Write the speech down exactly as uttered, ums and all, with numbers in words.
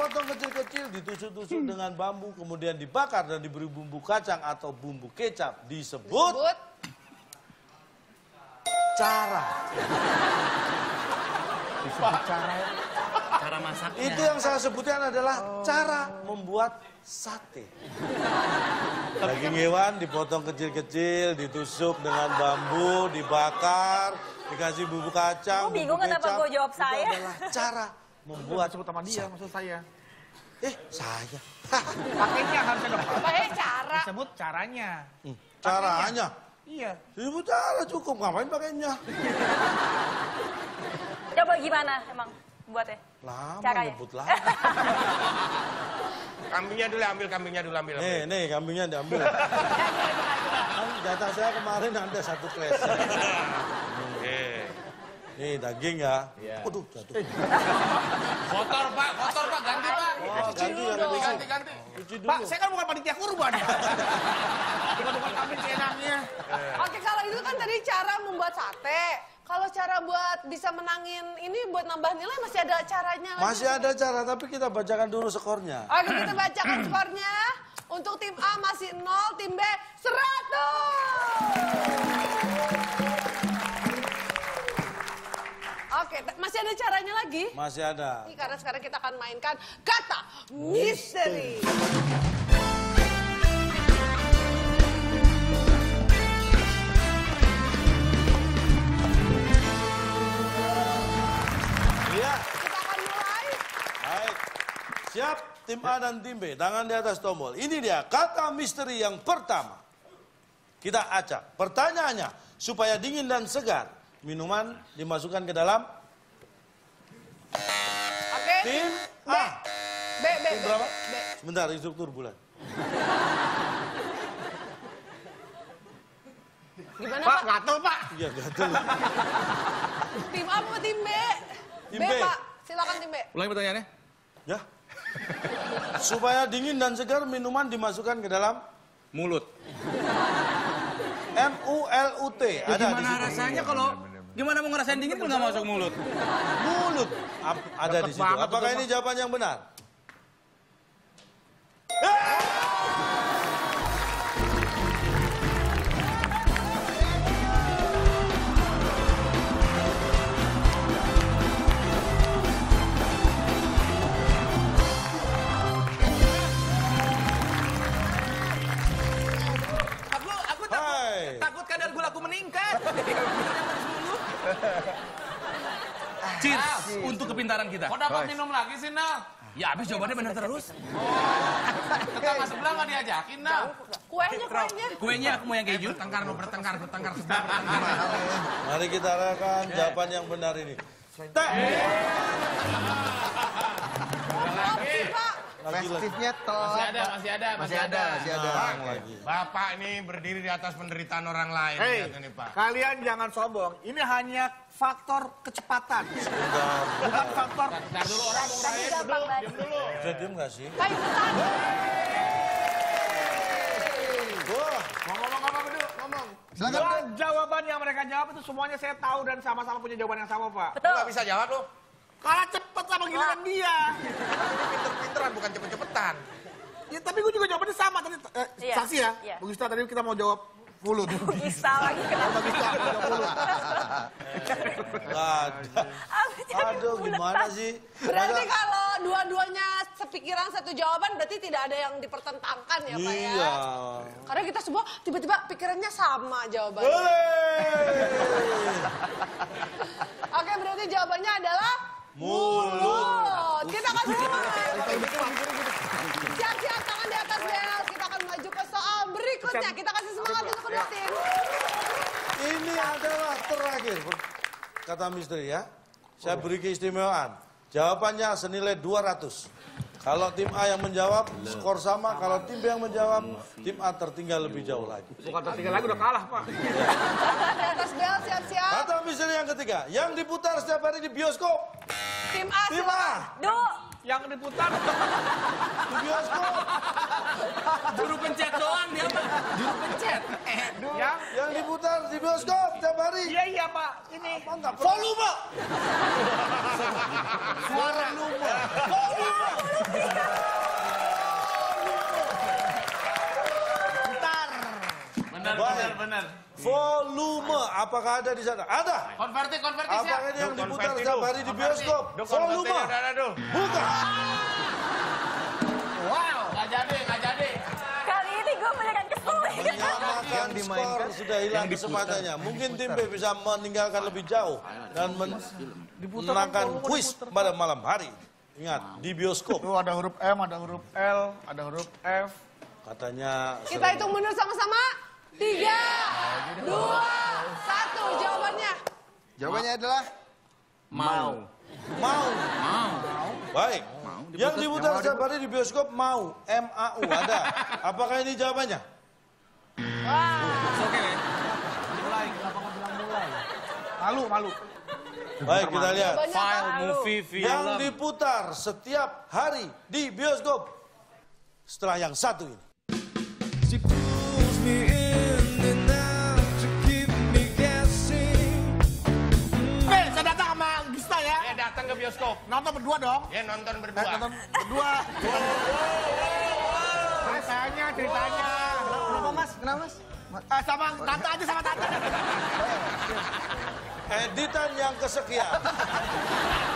dipotong kecil-kecil, ditusuk-tusuk hmm. dengan bambu, kemudian dibakar dan diberi bumbu kacang atau bumbu kecap disebut, disebut. cara. Disebut cara, cara masaknya. Itu yang saya sebutkan adalah oh. cara membuat sate. Daging hewan dipotong kecil-kecil, ditusuk dengan bambu, dibakar, dikasih bumbu kacang, oh, bingung bumbu kecap. Kenapa gue jawab saya? Itu adalah cara membuat sebut sama dia, maksud saya. Eh, saya. Pakainya harusnya dong. Pakai cara. Disebut caranya. Hmm, caranya? Iya. Disebut cara cukup, ngapain pakainya? Coba gimana emang buatnya? Lama caranya. nyebut lama. Kambingnya dulu, ambil kambingnya dulu, ambil. Nih, nih kambingnya diambil. Kan jatah saya kemarin ada satu kresek. Eh. Nih daging ya. Yeah. Waduh, jatuh. Kotor Pak, kotor Pak, ganti Pak. Oh, ganti ya, ganti, ganti, ganti. Cuci dulu. Pak, saya kan bukan panitia kurban. Bukan kambing seenaknya. Oke, kalau itu kan tadi cara membuat sate. Kalau cara buat bisa menangin ini buat nambah nilai masih ada caranya lagi. Masih ada cara, tapi kita bacakan dulu skornya. Oke, kita bacakan skornya. Untuk tim A masih nol, tim B seratus. Oke, masih ada caranya lagi? Masih ada. Karena sekarang kita akan mainkan kata misteri. Iya. Kita akan mulai. Baik. Siap tim A dan tim B. Tangan di atas tombol. Ini dia kata misteri yang pertama. Kita acak. Pertanyaannya, supaya dingin dan segar, minuman dimasukkan ke dalam Oke. tim B. A. B, B, Tim B, berapa? B. Sebentar, instruktur bulan. Gimana Pak, Pak? gatel Pak. Iya, gatel. Tim A apa tim B? Tim B, B. Pak. Silakan tim B. Ulangi pertanyaannya. Ya. Supaya dingin dan segar, minuman dimasukkan ke dalam Mulut. M U L U T. Ya, Ada di gimana situ. rasanya kalau gimana mau ngerasain dingin kalau nggak masuk mulut? Mulut. Ap- ada di situ. banget Apakah itu, ini Pak. jawaban yang benar? Aku aku takut Hai. takut kadar gulaku meningkat. Cheers untuk kepintaran kita. Kok dapat minum lagi sih, Nah? Ya habis jawabannya benar terus. Tetangga sebelah nggak diajakin, Nah? Kuenya, kuenya. Kuenya aku mau yang keju. Bertengkar, lo bertengkar, bertengkar, sebelah bertengkar. Mari kita arahkan jawaban yang benar ini. Tak. Opsi, Pak. Festifnya telat. Masih ada, masih ada, Masih ada, masih ada. Tenang lagi. Bapak ini berdiri di atas penderitaan orang lain. Hei, Lihat ini, Pak. kalian jangan sombong. Ini hanya faktor kecepatan. Bentar. Bukan faktor. Bentar dulu, orang mau Tapi ngerayain gampang dulu, banget. diam dulu. Bisa diem nggak sih? Pak ikutan. Wah. Mau ngomong apa, Bedu? Ngomong. Silakan. Dua jawaban yang mereka jawab itu semuanya saya tahu dan sama-sama punya jawaban yang sama, Pak. Lu nggak bisa jawab, lu. Kalah cepet sama giliran dia. Ini pinter-pinteran, bukan cepet-cepetan. Ya, tapi gue juga jawabannya sama tadi. Eh, Iya, saksi ya. iya. Bu Gista tadi kita mau jawab mulut. Bisa lagi kenapa? Bisa, jawab mulut. Nggak ada. Aduh, gimana sih? Berarti Masa- kalau dua-duanya sepikiran satu jawaban berarti tidak ada yang dipertentangkan ya Pak ya? Iya. Karena kita semua tiba-tiba pikirannya sama jawabannya. Boleh. Oke, berarti jawabannya adalah Mulut. Kita akan siap-siap tangan di atas bel. Kita akan maju ke soal berikutnya. Kita kasih semangat untuk kedua tim. Ini adalah terakhir kata misteri ya. Saya beri keistimewaan. Jawabannya senilai dua ratus. Kalau tim A yang menjawab, skor sama. Kalau tim B yang menjawab, tim A tertinggal lebih jauh lagi. Bukan tertinggal lagi, udah kalah, Pak. Di atas bel, siap-siap. Kata misteri yang ketiga, yang diputar setiap hari di bioskop. Tim A, Tim silakan. A Du, Yang diputar. di bioskop. Juru pencet doang dia Pak. Juru pencet. Ya? Yang diputar di bioskop tiap hari. Iya, iya, Pak. Ini. Apa enggak? Volume. Suara lupa. Benar, benar, benar. Volume. Apakah ada di sana? Ada. Konverti, konverti siap. Apakah ini yang Duh, diputar konverti, tiap duh. hari di Konverti. bioskop? Duh, Volume. konvertinya udah ada, duh. Bukan. Wow, nggak jadi, nggak jadi. Kali ini gue banyak kesulitan. Menyamakan Yang dimainkan, skor sudah hilang kesempatannya. Mungkin tim B bisa meninggalkan lebih jauh dan men- menangkan kuis pada malam hari. Ingat, di bioskop. Tuh ada huruf M, ada huruf L, ada huruf F. Katanya... Kita hitung mundur sama-sama. Tiga, dua, satu. Jawabannya. Jawabannya adalah Mau. Mau. Mau. Baik. Yang diputar setiap hari di bioskop mau. M A U ada. Apakah ini jawabannya? Oke. Mulai, kenapa nggak bilang mulai? Malu, malu. Baik, kita lihat. Jawabannya File, apa? movie, Yang film. diputar setiap hari di bioskop. Setelah yang satu ini. Eh, saya datang sama Gista ya. Ya datang ke bioskop. Nonton berdua dong. Ya nonton Eh, berdua. nonton berdua. Ceritanya, ceritanya. Kenapa mas? Kenapa mas? Eh, sama tante aja sama tante. Editan yang kesekian.